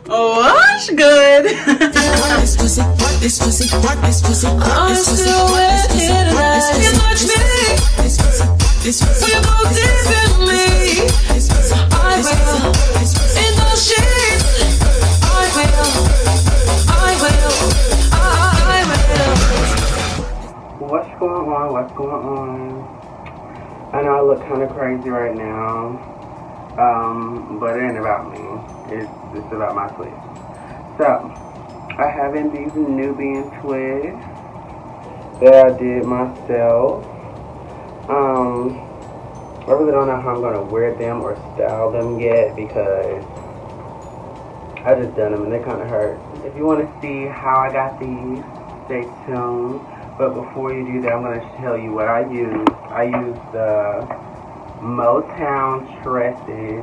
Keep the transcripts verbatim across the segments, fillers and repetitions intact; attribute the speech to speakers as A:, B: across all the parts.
A: What's good? I'm still wet here tonight. You touch me, so you go deep in me. I will, in those sheets. I will, I will, I will.
B: What's going on? What's going on? I know I look kind of crazy right now, um, but it ain't about me. It's, it's about my twist. So, I have in these Nubian twists that I did myself. Um, I really don't know how I'm going to wear them or style them yet because I just done them and they kind of hurt. If you want to see how I got these, stay tuned. But before you do that, I'm going to tell you what I use. I use the Motown Tresses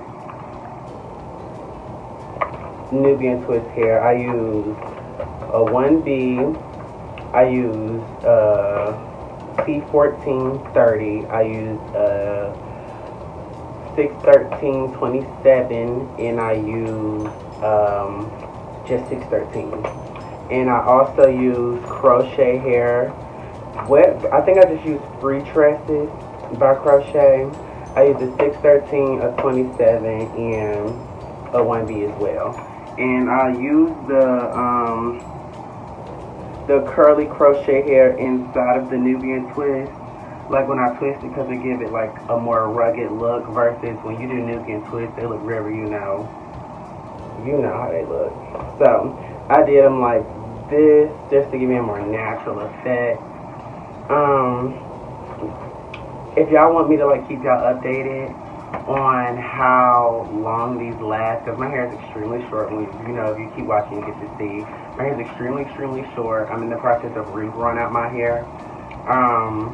B: Nubian twist hair. I use a one B. I use a T fourteen thirty. I use a six thirteen twenty-seven, and I use um, just six thirteen. And I also use crochet hair. What I think I just used Free Tresses by Crochet. I use a six thirteen, a twenty-seven, and a one B as well. And I use the um, the curly crochet hair inside of the Nubian twist, like when I twist it, because it give it like a more rugged look versus when you do Nubian twist, they look very, you know, you know how they look. So I did them like this just to give me a more natural effect. Um, if y'all want me to like keep y'all updated on how long these last, because my hair is extremely short. When you know, if you keep watching, you get to see my hair is extremely, extremely short. I'm in the process of regrowing out my hair. Um,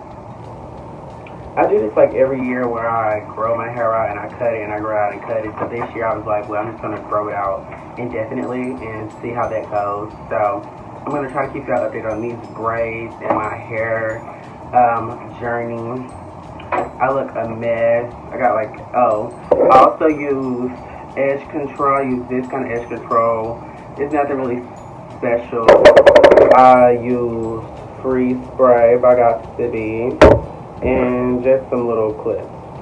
B: I do this like every year where I grow my hair out and I cut it and I grow out and cut it. So this year I was like, well, I'm just gonna grow it out indefinitely and see how that goes. So I'm gonna try to keep y'all updated on these braids and my hair um, journey. I look a mess. I got like, oh, I also use edge control. I use this kind of edge control. It's nothing really special. I use Freezespray by Got to Be, and just some little clips.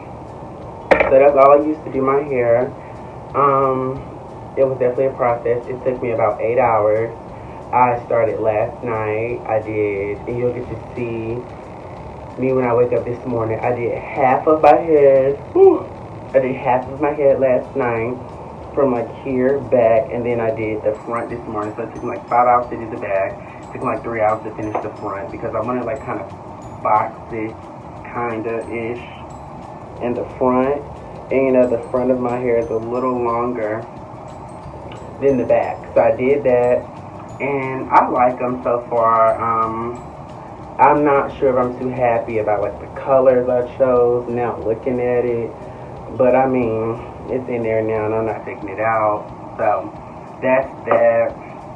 B: So that's all I used to do my hair. Um, it was definitely a process. It took me about eight hours. I started last night. I did, and you'll get to see me when I wake up this morning. I did half of my head. Whew, I did half of my head last night from like here back, and then I did the front this morning. So it took me like five hours to do the back. It took me like three hours to finish the front because I wanted like kind of box it kinda ish in the front. And you know, the front of my hair is a little longer than the back. So I did that, and I like them so far. Um, I'm not sure if I'm too happy about like the colors I chose now looking at it, but I mean, it's in there now and I'm not taking it out. So that's that.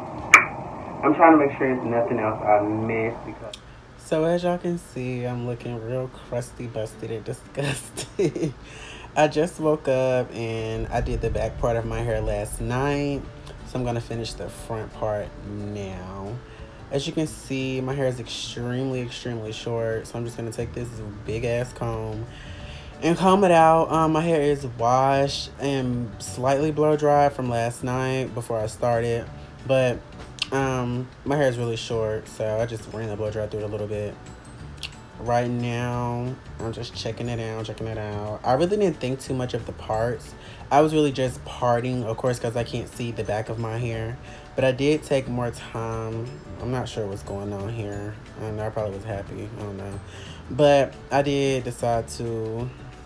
B: I'm trying to make sure there's nothing else I missed because. So as y'all can see, I'm looking real crusty, busted, and disgusted. I just woke up and I did the back part of my hair last night, so I'm gonna finish the front part now. As you can see, my hair is extremely, extremely short, so I'm just going to take this big ass comb and comb it out. Um, my hair is washed and slightly blow dried from last night before I started, but um, my hair is really short, so I just ran the blow dry through it a little bit. Right now, I'm just checking it out, checking it out. I really didn't think too much of the parts. I was really just parting, of course, because I can't see the back of my hair. But I did take more time. I'm not sure what's going on here. I don't know, I probably was happy. I don't know. But I did decide to...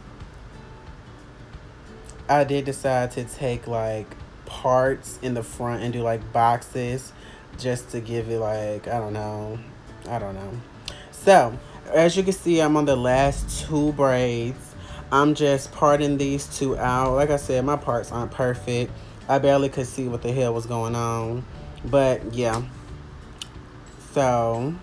B: I did decide to take, like, parts in the front and do, like, boxes. Just to give it, like, I don't know. I don't know. So, as you can see, I'm on the last two braids. I'm just parting these two out. Like I said, my parts aren't perfect. I barely could see what the hell was going on. But, yeah. So,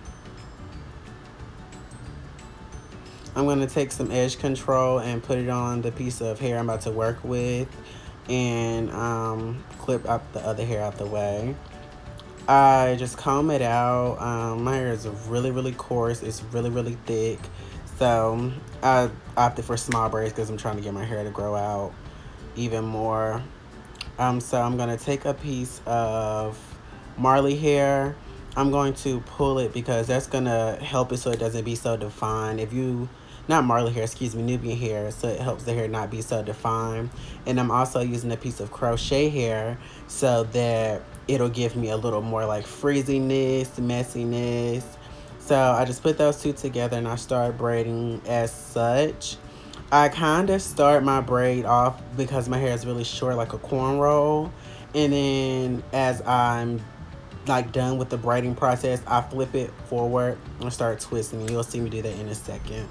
B: I'm going to take some edge control and put it on the piece of hair I'm about to work with.
C: and um, clip out the other hair out the way. I just comb it out. Um, my hair is really, really coarse. It's really, really thick. So I opted for small braids because I'm trying to get my hair to grow out even more. Um, so I'm going to take a piece of Marley hair. I'm going to pull it because that's going to help it so it doesn't be so defined. If you, not Marley hair, excuse me, Nubian hair, so it helps the hair not be so defined. And I'm also using a piece of crochet hair so that it'll give me a little more like frizziness, messiness. So I just put those two together and I start braiding as such. I kind of start my braid off because my hair is really short, like a cornrow. And then as I'm like done with the braiding process, I flip it forward and start twisting. You'll see me do that in a second.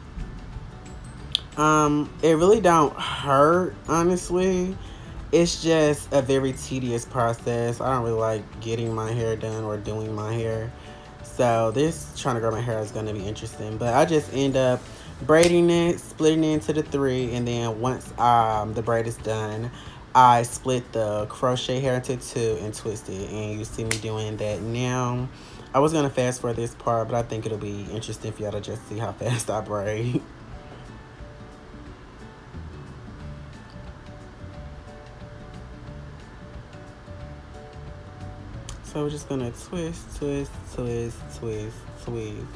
C: Um, it really don't hurt, honestly. It's just a very tedious process. I don't really like getting my hair done or doing my hair. So this trying to grow my hair is going to be interesting. But I just end up braiding it, splitting it into the three, and then once um, the braid is done, I split the crochet hair into two and twist it. And you see me doing that now. I was going to fast forward this part, but I think it'll be interesting for y'all to just see how fast I braid. So we're just gonna twist, twist, twist, twist, twist,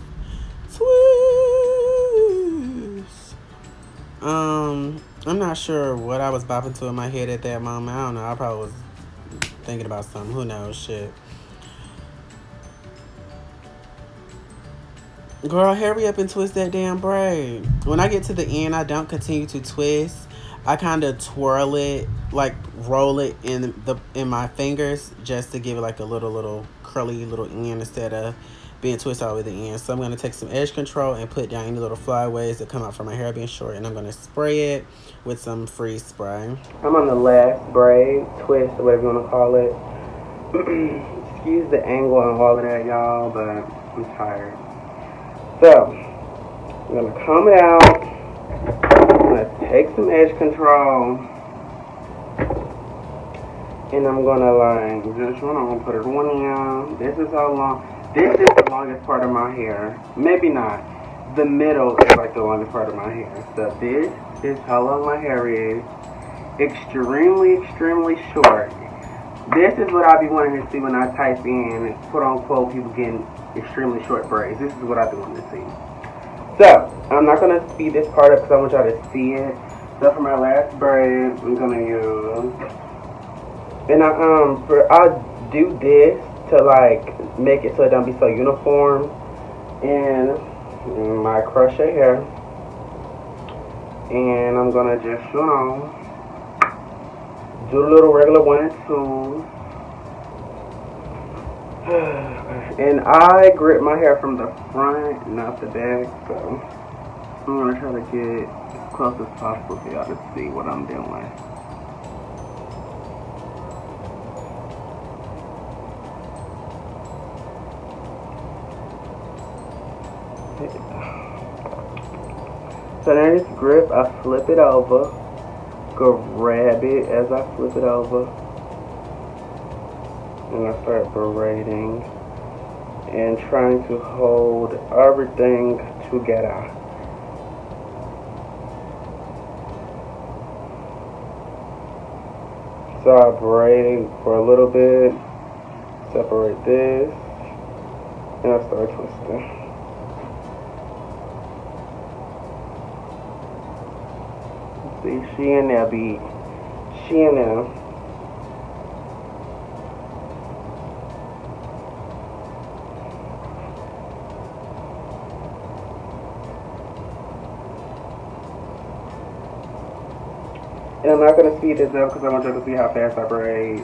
C: twist. Um, I'm not sure what I was bopping to in my head at that moment. I don't know. I probably was thinking about something. Who knows? Shit. Girl, hurry up and twist that damn braid. When I get to the end, I don't continue to twist. I kind of twirl it, like roll it in the in my fingers just to give it like a little little curly little end instead of being twisted all the way to the end. So I'm going to take some edge control and put down any little flyaways that come out from my hair being short, and I'm going to spray it with some Freezespray.
B: I'm on the last braid, twist, or whatever you want to call it. Excuse the angle and all of that, y'all, but I'm tired. So, I'm going to comb it out. I'm going to take some edge control. And I'm going to like, just I'm going to put it one in. This is how long, this is the longest part of my hair. Maybe not. The middle is like the longest part of my hair. So this is how long my hair is. Extremely, extremely short. This is what I be wanting to see when I type in, quote unquote, people getting extremely short braids. This is what I be wanting to see. So, I'm not going to speed this part up because I want y'all to see it. So for my last braid, I'm going to use, and I, um, for, I'll do this to like make it so it don't be so uniform. And my crochet hair. And I'm going to just, you know, do the little regular one and two. And I grip my hair from the front, not the back, so I'm going to try to get as close as possible for y'all to see what I'm doing. So then this grip, I flip it over, grab it as I flip it over, and I start braiding and trying to hold everything together. So I braid for a little bit, separate this, and I start twisting. See, she in there, be she in there. And I'm not going to speed this up because I want you to see how fast I braid.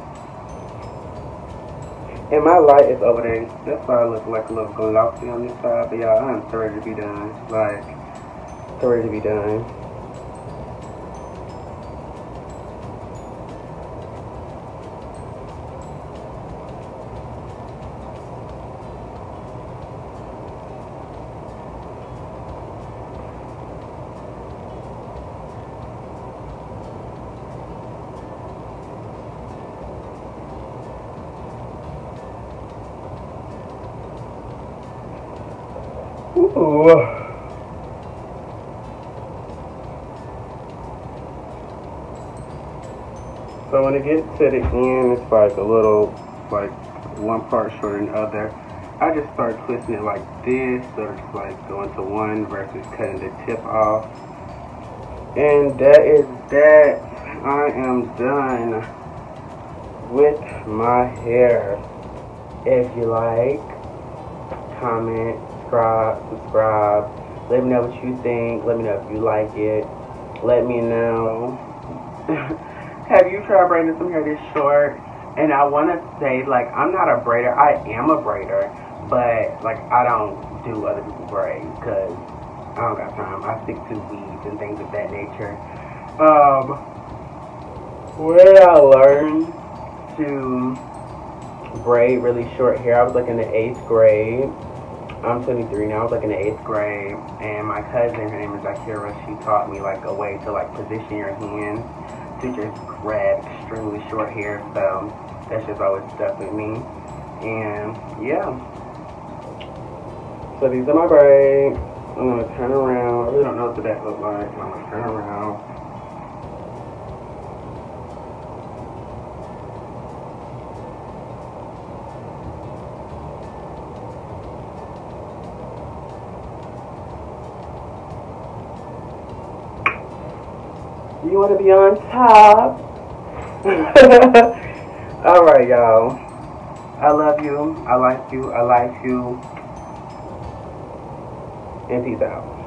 B: And my light is over there. That's why I look like a little glossy on this side. But y'all, I'm so ready to be done. Like, so ready to be done. Ooh. So when it gets to the end, it's like a little, like one part shorter than the other. I just start twisting it like this, so it's like going to one versus cutting the tip off. And that is that. I am done with my hair. If you like, comment, subscribe, subscribe. Let me know what you think. Let me know if you like it. Let me know. Have you tried braiding some hair this short? And I want to say, like, I'm not a braider. I am a braider, but, like, I don't do other people's braids because I don't got time. I stick to weaves and things of that nature. Um, where I learned to braid really short hair, I was, like, in the eighth grade. I'm twenty-three now. I was, like, in the eighth grade. And my cousin, her name is Akira, she taught me, like, a way to, like, position your hands to just grab extremely short hair, so that's just always stuck with me. And yeah, so these are my braids. I'm gonna turn around. I really don't know what the back looks like. I'm gonna turn around. You want to be on top? Alright, y'all. I love you. I like you. I like you. And peace out.